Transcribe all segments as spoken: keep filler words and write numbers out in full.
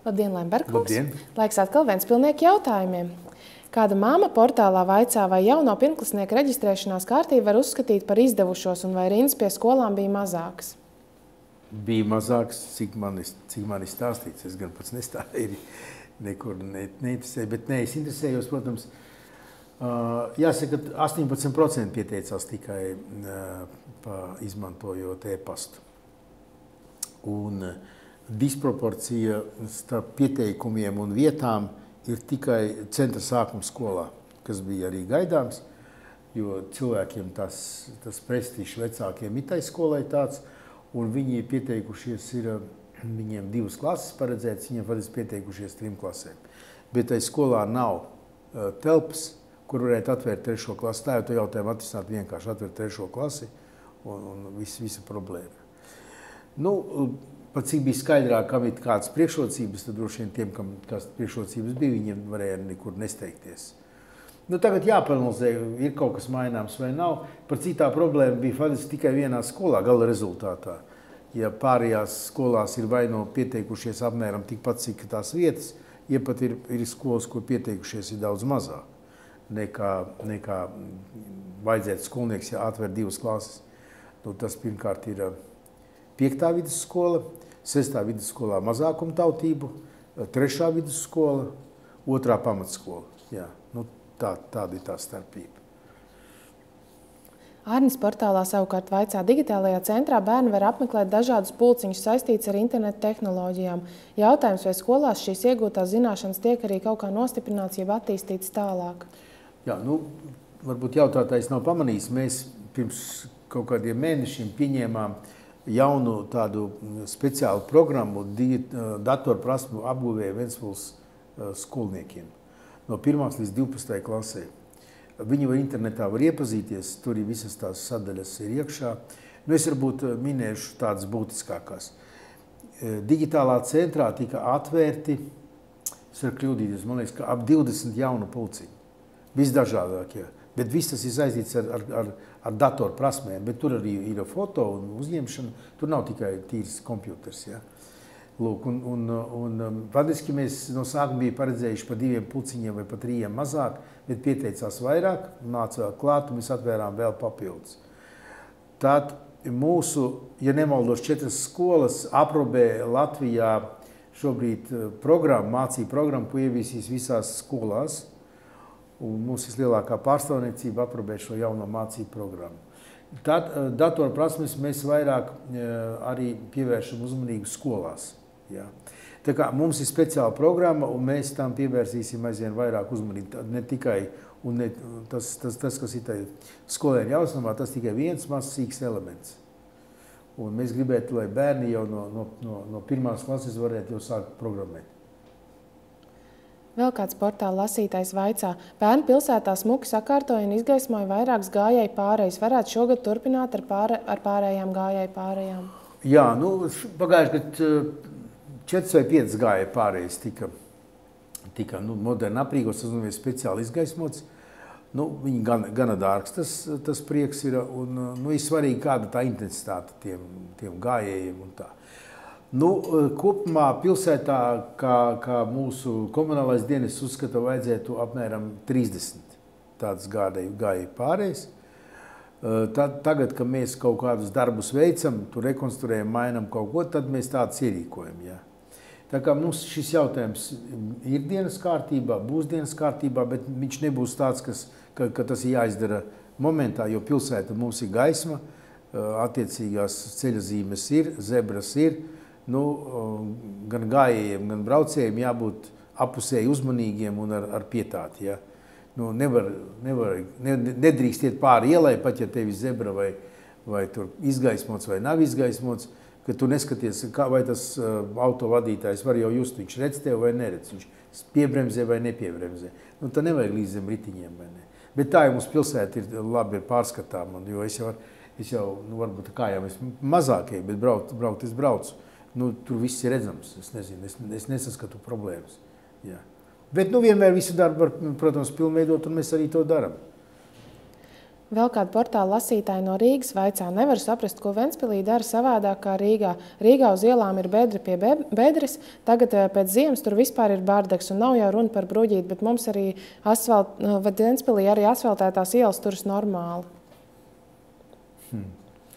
Labdien, Lemberkungs! Labdien! Laiks atkal Ventspilnieku jautājumiem. Kāda māma portālā vaicā, vai jauno pirmklasnieku reģistrēšanās kārtību var uzskatīt par izdevušos un vai rindas pie skolām bija mazākas? Bija mazāks, cik man, cik man ir stāstīts. Es gan pats nestāvēju, nekur ne, neinteresēju, bet ne, es interesējos, protams, uh, jāsaka, ka astoņpadsmit procenti pieteicās tikai uh, pa izmantojot e-pastu. Un uh, disproporcija starp pieteikumiem un vietām ir tikai centra sākuma skolā, kas bija arī gaidāms, jo cilvēkiem tas, tas prestižs vecākiem ir tai skolai tāds, un viņi pieteikušies ir, viņiem divas klases paredzētas, viņiem faktiski pieteikušies trim klasēm. Bet tai skolā nav uh, telpas, kur varētu atvērt trešo klasi. Tā jau to jautājumu atrisināt vienkārši atvērt trešo klasi un, un vis, visa problēma. Nu, pat cik bija skaidrāk, kam ir kādas priekšrocības, tad droši vien tiem, kam kādas priekšrocības bija, viņiem varēja nekur nesteigties. Nu, tagad jāpanalizē, ir kaut kas maināms vai nav. Par citā problēma bija faktiski tikai vienā skolā, gala rezultātā. Ja pārējās skolās ir vai no pieteikušies apmēram tikpat, cik tās vietas, ja pat ir, ir skolas, kur pieteikušies ir daudz mazāk, nekā, nekā vajadzētu skolnieks, ja atver divas klases. Nu, tas pirmkārt ir piektā vidusskola, sestā vidusskolā mazākuma tautību, trešā vidusskola, otrā pamatskola. Jā, nu, tā, tāda ir tā starpība. Arnis portālā savukārt vaicā, digitālajā centrā bērni var apmeklēt dažādus pulciņus saistīts ar internetu tehnoloģijām. Jautājums, vai skolās šīs iegūtās zināšanas tiek arī kaut kā nostiprināts, jeb attīstīts tālāk? Jā, nu, varbūt jautātājs nav pamanījis. Mēs pirms kaut kādiem mēnešiem pieņēmām jaunu tādu speciālu programmu datorprasmu apguvēju Ventspils skolniekiem no pirmās līdz divpadsmitajai klasē. Viņi var internetā var iepazīties, tur ir visas tās sadaļas ir iekšā. Nu, es varbūt minēšu tādas būtiskākās. Digitālā centrā tika atvērti, es varu kļūdīties, man liekas, ka ap divdesmit jaunu pulciņu. Visdažādākie. Bet viss tas ir saistīts ar, ar, ar, ar datorprasmēm, bet tur arī ir foto un uzņemšana. Tur nav tikai tīrs kompjuters. Ja? Lūk, un, un, un faktiski mēs no sākuma bija paredzējuši pa diviem pulciņiem vai pa trījiem mazāk, bet pieteicās vairāk, nāca vēl klāt, un mēs atvērām vēl papildus. Tātad mūsu, ja nemaldos, četras skolas aprobē Latvijā šobrīd programmu, mācību programmu, ko ieviesīs visās skolās. Un mums vislielākā pārstāvniecība aprobē šo jauno mācību programmu. Tad datorprasmes mēs vairāk arī pievēršam uzmanību skolās. Ja. Tā kā mums ir speciāla programma, un mēs tam pievērsīsim aizvien vairāk uzmanību. Ne tikai, un ne, tas, tas, tas, kas ir skolēni jausmā, tas tikai viens mazs sīks elements. Un mēs gribētu, lai bērni jau no, no, no, no pirmās klases varētu jau sākt programmēt. Vēl kāds portāla lasītājs vaicā, bērni pilsētā smuki sakārtoja un izgaismoja vairākas gājēju pārējas. Varētu šogad turpināt ar, pār, ar pārējām gājēju pārējām? Jā, nu, pagājuši, kad četras vai piecas gājēju pārējas tika, tika nu, moderni aprīkots, tas ir speciāli izgaismots. Nu, viņi gan, gana dārgs tas, tas prieks ir, un nu, ir svarīgi, kāda tā intensitāte tiem, tiem gājējiem un tā. Nu, kopumā pilsētā, kā, kā mūsu komunālais dienests uzskata, vajadzētu apmēram trīsdesmit tādas gājēju pārējas. Tad, tagad, kad mēs kaut kādus darbus veicam, tur rekonstruējam, mainam kaut ko, tad mēs tādas ierīkojam. Ja. Tā kā mums šis jautājums ir dienas kārtībā, būs dienas kārtībā, bet viņš nebūs tāds, kas, ka, ka tas ir jāizdara momentā, jo pilsēta mums ir gaisma, attiecīgās ceļazīmes ir, zebras ir. Nu, gan gājējiem, gan braucējiem jābūt apusēji uzmanīgiem un ar, ar pietāti. Ja? Nu, nevar, nevar, ne, nedrīkst iet pāri ielai, pat ja tevi zebra vai, vai tur izgaismots vai nav izgaismots, ka tu neskaties, kā, vai tas uh, autovadītājs var jau just, viņš redz tev vai neredz, viņš piebremzē vai nepiebremzē. Nu, tā nevajag līdz zem ritiņiem. Vai ne? Bet tā jau mums pilsēta ir labi ir pārskatām, un, jo es jau, es jau nu, varbūt kājām es mazākie, bet braukt, braukt es braucu. Nu, tur viss ir redzams, es nezinu, es, es nesaskatu problēmas. Jā. Bet nu, vienmēr visu darbu var, protams, pilnveidot, un mēs arī to darām. Vēl kāda portāla lasītāja no Rīgas vaicā, nevar saprast, ko Ventspilī dara savādāk kā Rīgā. Rīgā uz ielām ir bedra pie bedres, tagad pēc ziemas tur vispār ir bārdeks un nav jau runa par bruģīti, bet mums arī asfalt, vai Ventspilī arī asfaltētās ielas turas normāli. Hmm.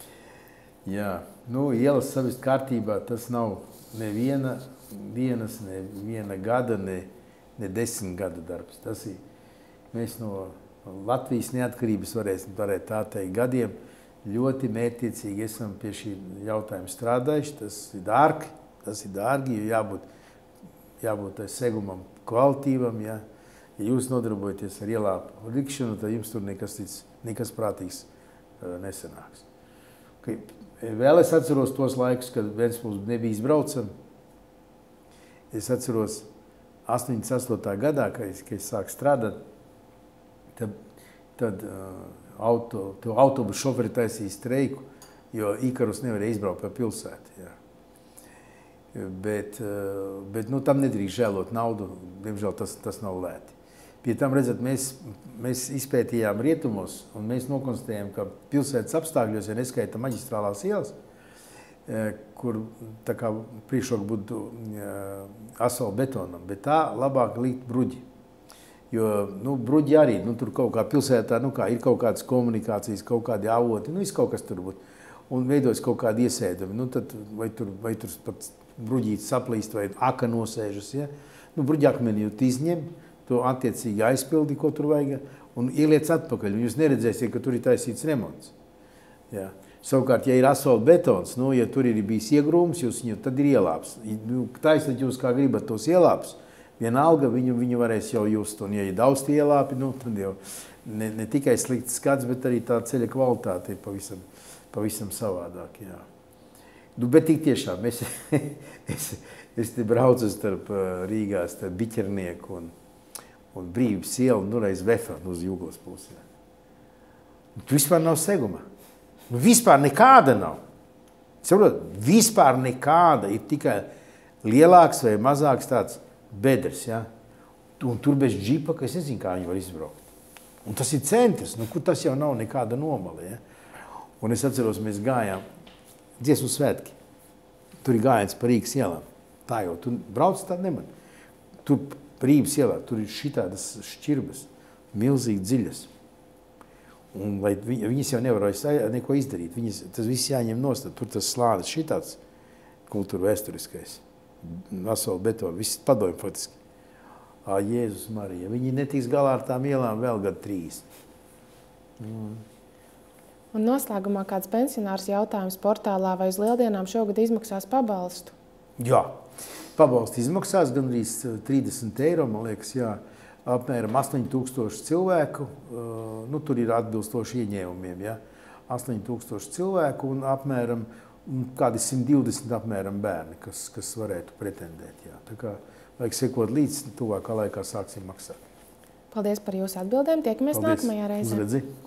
Jā, nu, ielas savist kārtībā, tas nav neviena dienas, neviena gada, ne, ne desmit gadu darbs. Tas ir, mēs no Latvijas neatkarības varēsim varēt tā teikt gadiem ļoti mērķtiecīgi esam pie šī jautājuma strādājuši. Tas ir dārgi, tas ir dārgi, jo jābūt, jābūt segumam kvalitīvam, ja. Ja jūs nodarbojaties ar ielāpu rikšanu, tad jums tur nekas, nekas prātīgs uh, nesanāks. Okay. Vēl es atceros tos laikus, kad Ventspils nebija izbraucam. Es atceros astoņdesmit astotā gadā, kad es, kad es sāku strādāt, tad, tad uh, auto, autobusu šoferi taisīja streiku, jo Ikarus nevarēja izbraukt pa pilsētu. Jā. Bet, uh, bet nu, tam nedrīkst žēlot naudu, diemžēl tas, tas nav lēti. Pie tam, redzat, mēs, mēs izpētījām rietumos, un mēs nokonstatējām, ka pilsētas apstākļos, ja neskaita maģistrālās ielas, kur tā kā priekšroka būtu asfalta betonam, bet tā labāk likt bruģi. Jo, nu, bruģi arī, nu, tur kaut kā pilsētā, nu, kā ir kaut kādas komunikācijas, kaut kādi avoti, nu, viss kaut kas tur būtu. Un veidojas kaut kādi iesēdami, nu, tad vai tur, vai tur pat bruģīts saplīst, vai aka nosēžas, ja? Nu, bruģi akmeni jūt izņem, to attiecīgi aizpildi, ko tur vajag, un ieliec atpakaļ. Jūs neredzēsiet, ka tur ir taisīts remonts. Jā. Savukārt, ja ir asfalta betons, nu, ja tur ir bijis iegrūms, jūs viņu tad ir ielāps. Taisnāt jūs, kā gribat tos ielāps, vienalga viņu, viņu varēs jau just. Un, ja ir daudz tie ielāpi, nu, tad jau ne, ne tikai slikts skats, bet arī tā ceļa kvalitāte ir pavisam, pavisam savādāk. Jā. Nu, bet tik tiešām, es, es, es te braucu starp Rīgā, starp Biķernieku un un Brīvības ielu, nu reiz Vefanu uz Jūglas pusi. Tu vispār nav seguma. Nu, vispār nekāda nav. Saprot, vispār nekāda, ir tikai lielāks vai mazāks tāds bedres, ja? Un tur bez džipa, ka es nezinu, kā viņi var izbraukt. Un tas ir centrs, nu, kur tas jau nav nekāda nomala, ja? Un es atceros, mēs gājām dziesmu svētki. Tur ir gājiens pa Rīgas ielām. Tā jau, tu brauc tā neman. Tur Brīvības ielā, tur ir šitādas šķirbas, milzīgi dziļas. Un, lai viņas jau nevarēja neko izdarīt, viņas, tas viss jāņem nost, tur tas slānis šitāds kultūra vēsturiskais, asfalta betona, viss padomju faktiski. Ā, Jēzus Marija, viņi netiks galā ar tām ielām vēl gadu trīs. Mm. Un noslēgumā kāds pensionārs jautājums portālā, vai uz lieldienām šogad izmaksās pabalstu? Jā. Pabalsti izmaksās gandrīz trīsdesmit eiro, man liekas, jā, apmēram astoņi tūkstoši cilvēku, nu, tur ir atbilstoši ieņēmumiem, jā, astoņi tūkstoši cilvēku un apmēram kādi simt divdesmit apmēram bērni, kas, kas varētu pretendēt, jā. Tā kā vajag sekot līdz, tuvākā laikā sāksim maksāt. Paldies par jūsu atbildēm, tiekamies Paldies. Nākamajā reizē. Uzredzi.